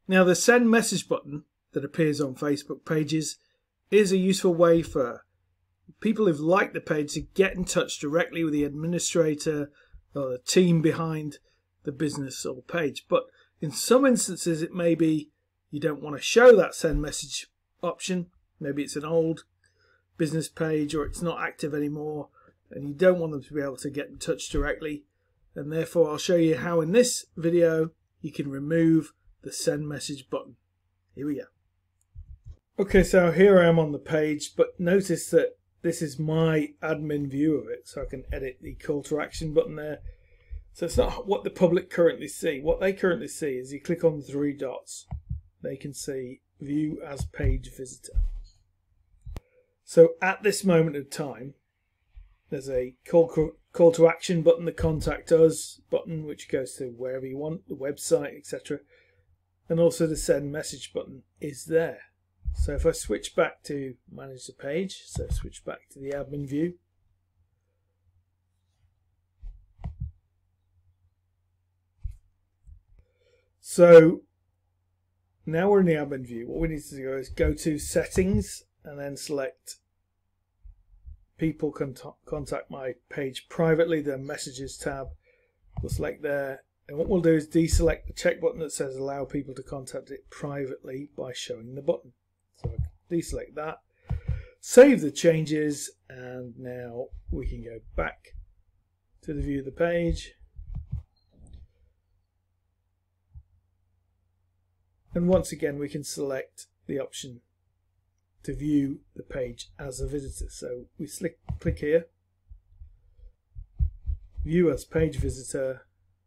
Now the send message button that appears on Facebook pages is a useful way for people who've liked the page to get in touch directly with the administrator or the team behind the business or page. But in some instances it may be you don't want to show that send message option. Maybe it's an old business page or it's not active anymore and you don't want them to be able to get in touch directly, and therefore I'll show you how in this video you can remove the send message button. Here we go. Okay, so here I am on the page, but notice that this is my admin view of it, so I can edit the call to action button there. So it's not what the public currently see. What they currently see is you click on the three dots, they can see view as page visitor. So at this moment of time, there's a call to action button, the contact us button, which goes to wherever you want, the website, etc. And also the send message button is there. So if I switch back to manage the page, so switch back to the admin view. So now we're in the admin view. What we need to do is go to settings and then select people can contact my page privately, the messages tab. We'll select there, and what we'll do is deselect the check button that says allow people to contact it privately by showing the button. So I deselect that, save the changes, and now we can go back to the view of the page. And once again we can select the option to view the page as a visitor. So we click here, view as page visitor,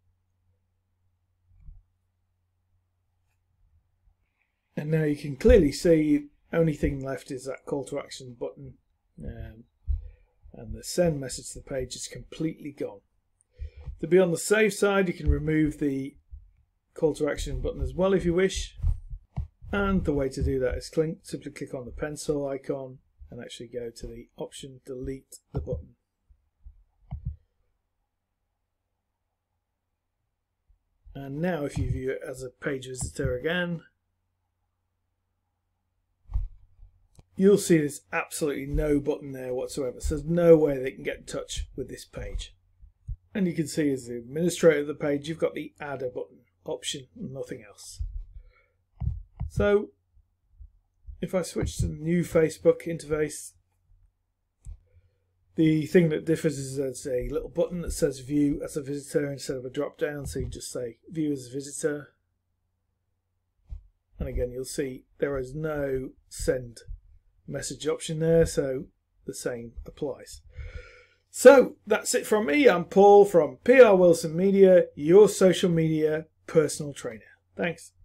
and now you can clearly see only thing left is that call to action button, and the send message to the page is completely gone. To be on the safe side, you can remove the call to action button as well if you wish. And the way to do that is simply click on the pencil icon and actually go to the option delete the button. And now if you view it as a page visitor again, you'll see there's absolutely no button there whatsoever. So there's no way they can get in touch with this page. And you can see as the administrator of the page, you've got the add a button option and nothing else. So if I switch to the new Facebook interface, the thing that differs is there's a little button that says view as a visitor instead of a drop down, so you just say view as a visitor, and again you'll see there is no send message option there, so the same applies. So that's it from me. I'm Paul from PR Wilson Media, your social media personal trainer. Thanks.